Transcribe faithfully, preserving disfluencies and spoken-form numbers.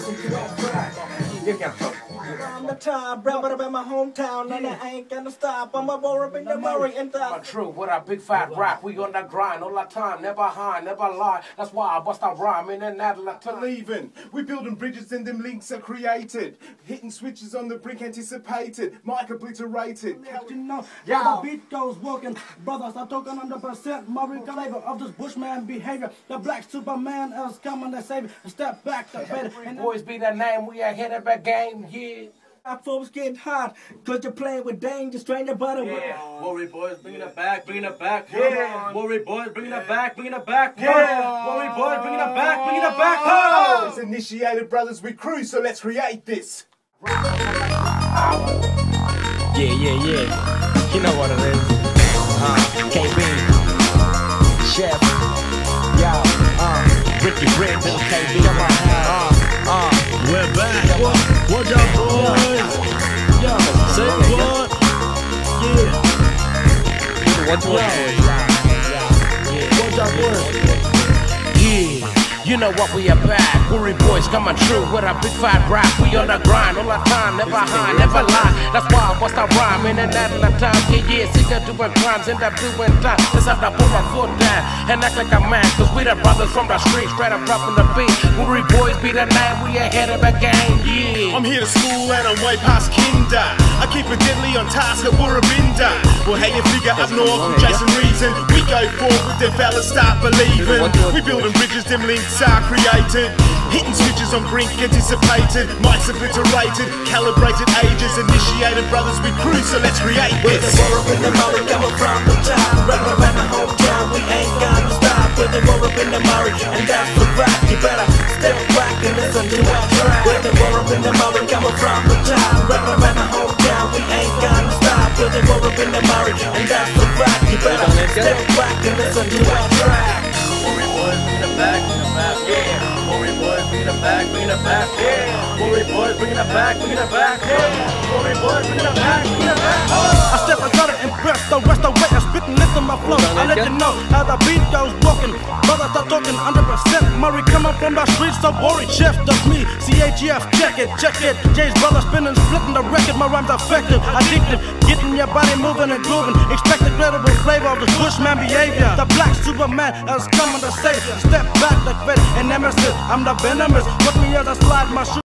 listen to our track. You can talk. I'm the top, bro, but I'm in my hometown, and I ain't gonna stop. I'm a Woorabinda Murray and the True, with our big fat rap, we on that grind all the time, never high, never lie. That's why I bust our rhyme in and out of the time. Believing, we building bridges and them links are created. Hitting switches on the brink anticipated, mic obliterated. you know, Yeah. how the beat goes walking. Brothers are talking one hundred percent Murray flavor of this bushman behavior. The black Superman is coming to save it. Step back, the better. And Boys be the name, we ahead of the game, yeah. our folks getting hot, cause you're playing with danger, stranger butter. Yeah. Worry boys, bringing it back, bringing it back. Yeah. Worry boys, bringing it back, bringing it back. Yeah. Worry boys, bringing it back, bringing it back. Oh. It's initiated brothers, we crew, so let's create this. Yeah, yeah, yeah. You know what it is. Uh, K B, Chef, yo, uh, Ricky Red, little K B, come on, uh, uh, We're back. What, what y'all boys? Yo, Say what? what, Yeah. what, what's up, boys? Yeah, you know what, we are back. Worry boys coming true with our big fat rap. We on the grind all the time, never high, never lie. That's why I bust our rhyme in and out of the time. Yeah, yeah, sick of doing crimes, end up doing time. Let's have to put our foot down and act like a man. Cause we the brothers from the street, straight up dropping the beat. Worry boys be the name, we ahead of the game, yeah. I'm here to school and I'm way past kinder. I keep it deadly on task at Woorabinda. Well, how you figure up north from Jason Reason? We go forward, them fellas start believing. We building bridges, them links are created. Hitting switches on brink, anticipated. Mics obliterated, calibrated ages. Initiated brothers, we crew, so let's create With the this. Woorabinda Murray coming from the top, right around my hometown, we ain't gonna stop. With the Woorabinda Murray, and that's the rap. You better step back and listen to our track. With the Woorabinda Murray coming from the top, right around my hometown, we ain't gonna stop. With the Woorabinda Murray, and that's the rap. You better step back and listen to our track. Worry boys, bringing it back, bringing it back. Yeah. Worry boys, bringing it back, bringing it back. Yeah. Worry boys, bringing it back, bringing it back. Yeah. Worry boys, bringing it back, bringing it back. Oh. I step inside and impress the rest of way I spit and listen my flow. I let you know how the beat goes walking. Brothers start talking one hundred percent Murray coming from the streets, so worry. Chef, that's me, C H F, check it, check it. Jay's brother spinning, splitting the record. My rhymes effective, addictive, getting your body moving and grooving. Expect the credible flavor of the bushman behavior. The black Superman is coming to save. Step back like Fred and Nemesis. I'm the venomous. Put me as I slide my shoe.